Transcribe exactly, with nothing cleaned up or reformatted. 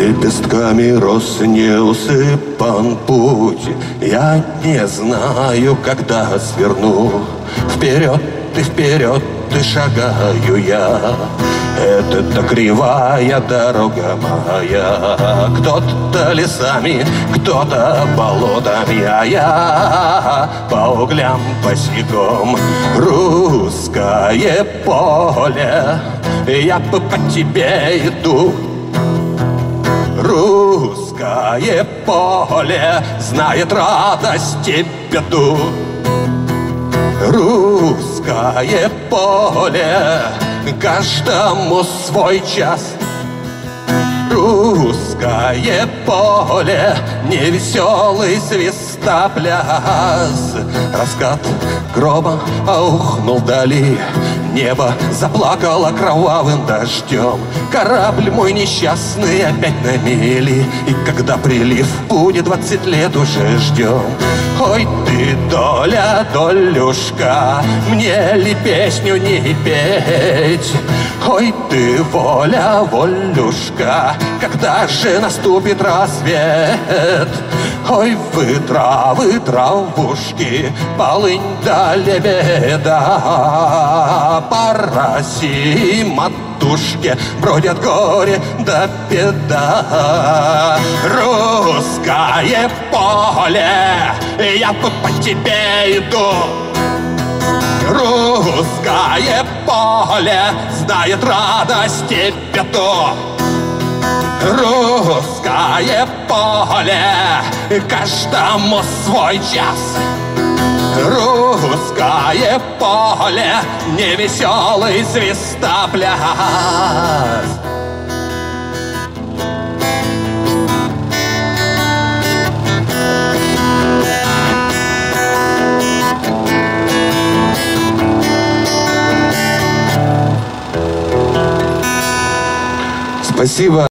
Лепестками роз не усыпан путь. Я не знаю, когда сверну. Вперед и вперед и шагаю я. Это-то кривая дорога моя. Кто-то лесами, кто-то болотами, а я по углям босиком. Русское поле, я бы по тебе иду. Русское поле знает радость и беду. Русское поле, каждому свой час. Русское поле, невеселый свистопляс. Раскат грома аухнул вдали. Небо заплакало кровавым дождем. Корабль мой несчастный опять на мели. И когда прилив будет, двадцать лет уже ждем. Ой ты, доля, долюшка, мне ли песню не петь? Ой ты, воля, волюшка, когда же наступит рассвет? Ой вы, травы, травушки, полынь да лебеда, по России матушке бродят горе да беда. Русское поле, я по тебе иду. Русское поле знает радость и беду. Русское поле, каждому свой час. Русское поле, невеселый свистопляс. Спасибо.